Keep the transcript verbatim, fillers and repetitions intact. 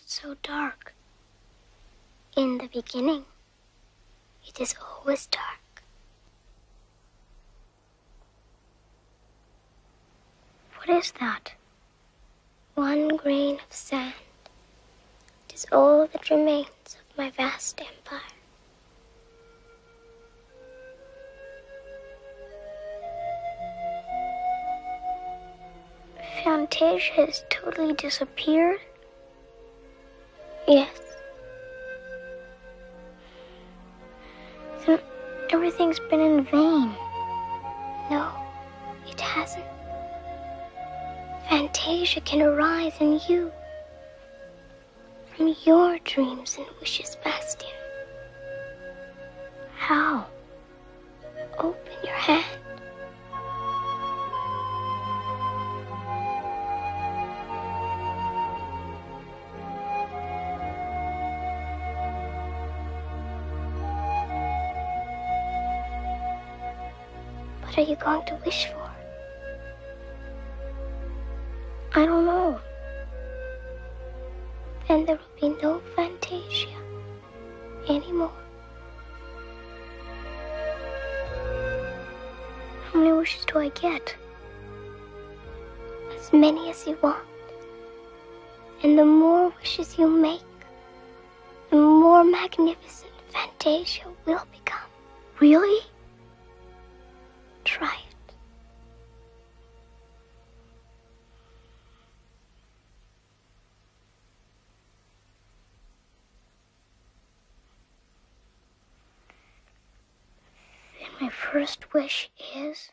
so dark. In the beginning, it is always dark. What is that? One grain of sand. It is all that remains of my vast empire. Fantasia has totally disappeared? Yes. Then everything's been in vain. No, it hasn't. Fantasia can arise in you, from your dreams and wishes, Bastian. How? Open your hand. What are you going to wish for? I don't know. Then there will be no Fantasia anymore. How many wishes do I get? As many as you want. And the more wishes you make, the more magnificent Fantasia will become. Really? Try it. My first wish is...